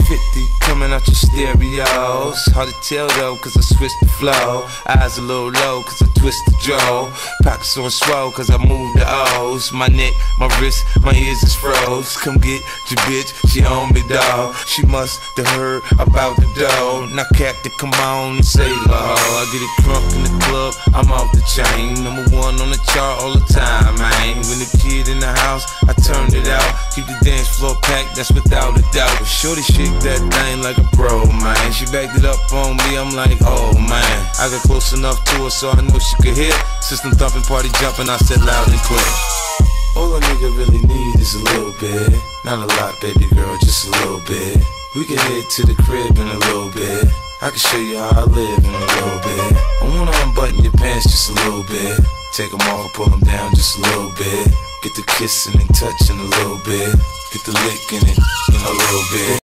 50 coming out your stereos. Hard to tell though, cause I switched the flow. Eyes a little low, cause I twist the jaw. Pockets on swole, cause I move the O's. My neck, my wrist, my ears is froze. Come get your bitch, she on me, dawg. She must have heard about the dough. Now Captain, come on and say la. I get it drunk in the club, I'm off the chain. Number one on the chart all the time, man. When the kid in the house, I turned it out. Keep the dance floor packed, that's without a doubt. But shorty shake that thing like a pro, man. She backed it up on me, I'm like, oh man. I got close enough to her so I knew she could hear. System thumping, party jumping, I said loud and clear. All a nigga really need is a little bit. Not a lot, baby girl, just a little bit. We can head to the crib in a little bit. I can show you how I live in a little bit. I wanna unbutton your pants just a little bit. Take them off, pull them down just a little bit. Get the kissing and touching a little bit. Get the licking it in a little bit.